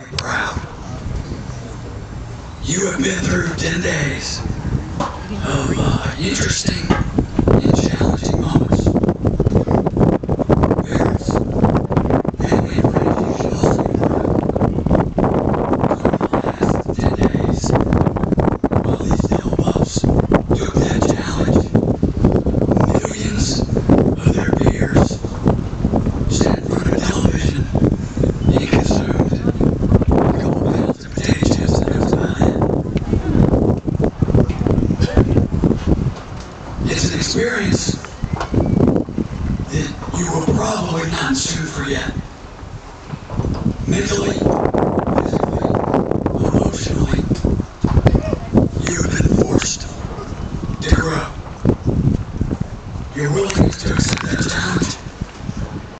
very proud. You have been through 10 days of interesting and challenging moments. Parents, family, and friends, you should also be proud. Over the last 10 days, while these Dale pups took that challenge, millions of their peers sat in front of television and consumed a couple pounds of potato chips, and that was about it. It's an experience that you will probably not soon forget. Mentally,